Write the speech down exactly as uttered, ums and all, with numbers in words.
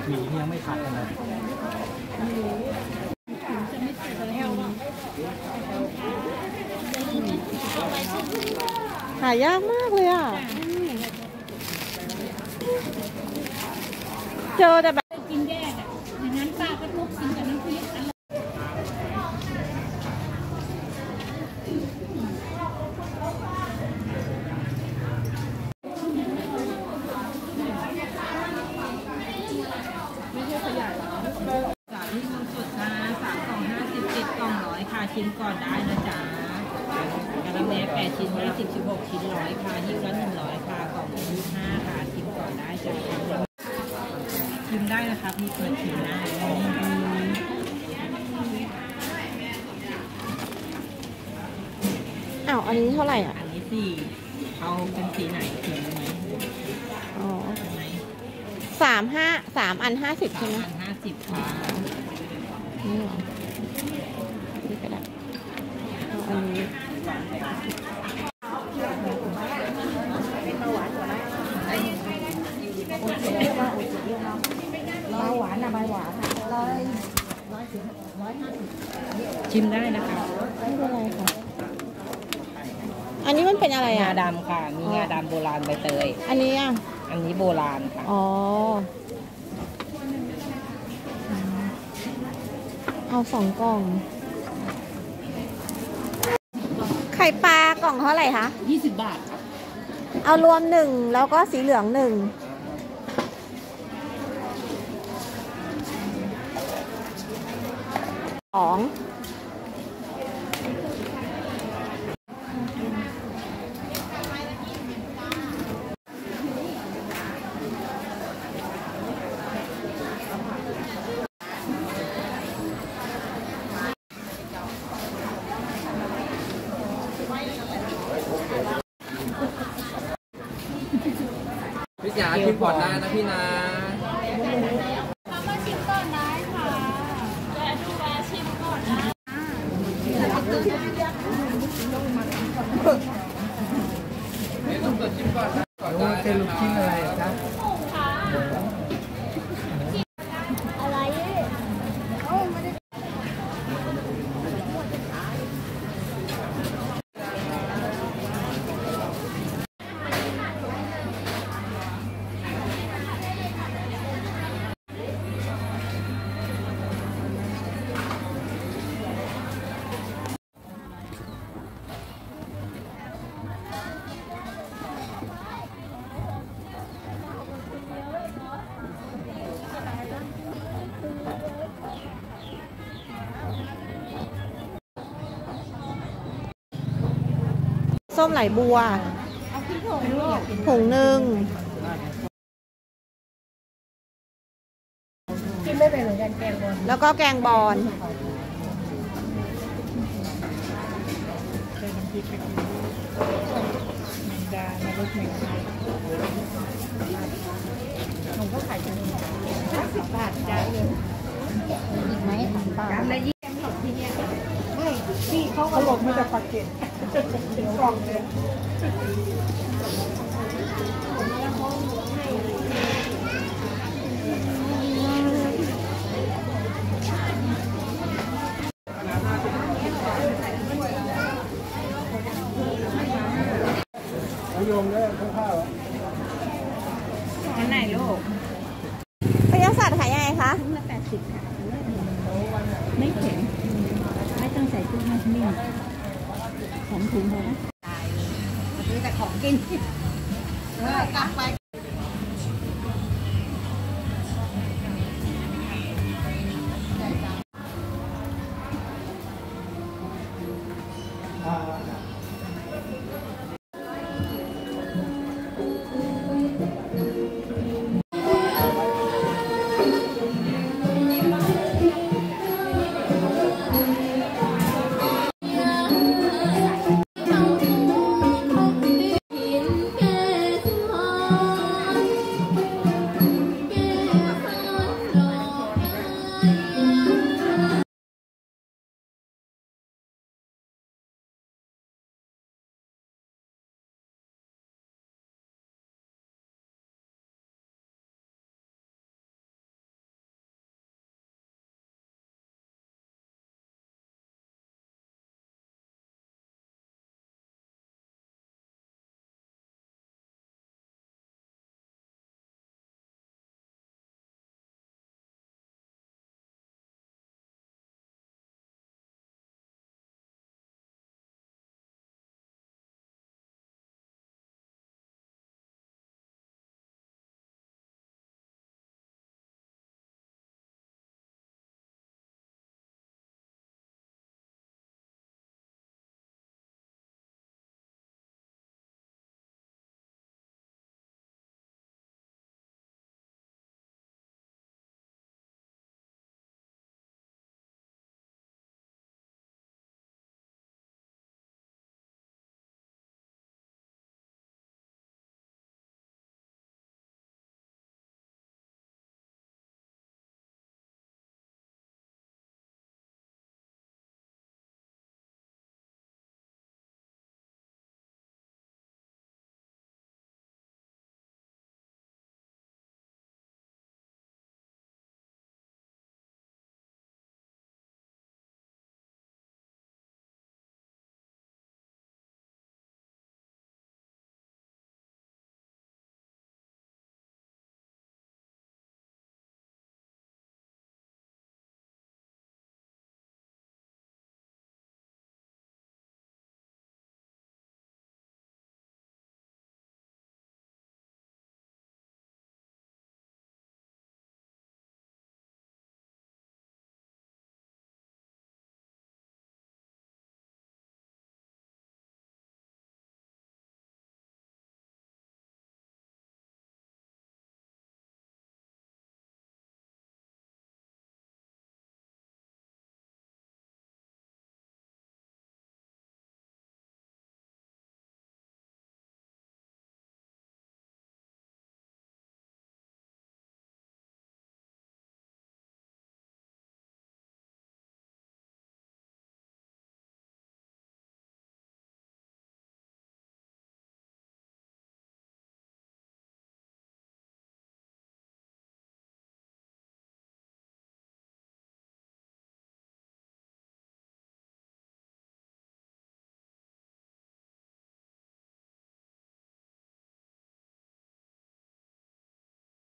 หมียังไม่ผัดเลยหายากมากเลยอ่ะเจอแต่แบบกินแยกอ่ะอย่างนั้นป้าก็ทุกสิ่งกับน้ำพริกชิ้นก่อนได้นะจ๊ะกะละแมแปดชิ้นยี่สิบสิบหกชิ้นร้อยค่ะหิ้วละหนึ่งร้อยค่ะกล่องยี่ห้าค่ะชิมก่อนได้จ้ะชิมได้นะครับมีเปิดชิมได้อ้าวอันนี้เท่าไหร่อ่ะอันนี้สี่เอาเป็นสีไหนสีไหมอ๋อสามห้าสามอันห้าสิบใช่ไหมอันห้าสิบค่ะนี่หรอนี่ก็ได้อันนี้ร้อยหวานนะใบหวานร้อยร้อยถึงร้อยห้าสิบชิมได้นะคะไม่เป็นไรค่ะอันนี้มันเป็นอะไรอ่ะงาดำค่ะมีงาดำโบราณใบเตยอันนี้อ่ะอันนี้โบราณค่ะอ๋อเอาสองกล่องไข่ปลากล่องเท่าไหร่คะยี่สิบบาทครับเอารวมหนึ่งแล้วก็สีเหลืองหนึ่งสองพี่จ๋าชิมก่อนได้นะพี่นะมาชิมก่อนได้ค่ะจะดูแลชิมก่อนนะนี่ต้องเปิดชิมก่อนนะก่อนได้เป็นลูกชิ้นอะไรครับอะไรโอ้ไม่ได้ส้มไหลบัวถุงหนึ่งกินไม่เป็นเหมือนกันแกงบอลแล้วก็แกงบอลผมก็ขายจนห้าสิบบาทจ้าเองอีกไหมป้าแล้วยี่สิบสองที่เนี่ยไม่พี่เขาเขาหลบมาจากปากเกร็ดเป็นกล่องเลยโยมได้ข้าวอันไหนลูกพยาศาสตร์ขายยังไงคะถุงละแปดสิบค่ะไม่เข็มไม่ต้องใส่ตู้ให้นิ่มของถุงพอนะตายซื้อแต่ของกินเออกลับไป